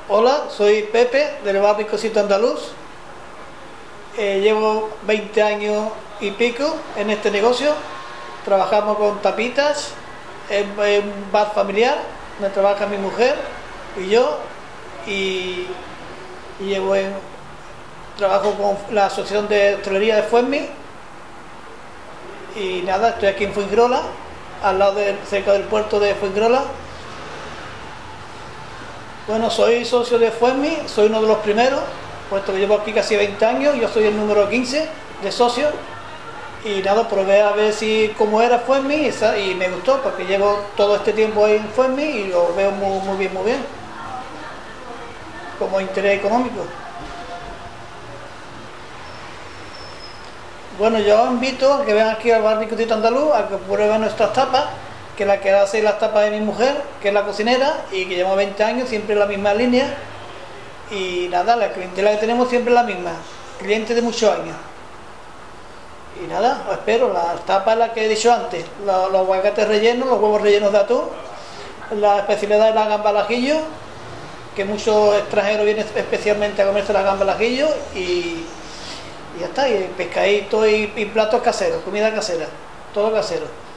Hola, soy Pepe del barrio Cosito Andaluz. Llevo 20 años y pico en este negocio. Trabajamos con tapitas en un bar familiar donde trabaja mi mujer y yo. Y trabajo con la Asociación de Hostelería de Fuenmi. Y nada, estoy aquí en Fuengirola, cerca del puerto de Fuengirola. Bueno, soy socio de Fuenmi, soy uno de los primeros, puesto que llevo aquí casi 20 años, yo soy el número 15 de socios. Y nada, probé a ver cómo era Fuenmi y me gustó, porque llevo todo este tiempo ahí en Fuenmi y lo veo muy bien, como interés económico. Bueno, yo os invito a que vengan aquí al barrio Cosito Andaluz, a que prueben nuestras tapas, que es la que hace las tapas de mi mujer, que es la cocinera, y que lleva 20 años, siempre en la misma línea. Y nada, la clientela que tenemos siempre es la misma, clientes de muchos años. Y nada, os espero, las tapas las que he dicho antes, los aguacates rellenos, los huevos rellenos de atún, la especialidad de la gamba al ajillo, que muchos extranjeros vienen especialmente a comerse la gamba al ajillo, y ya está, y pescadito y platos caseros, comida casera, todo casero.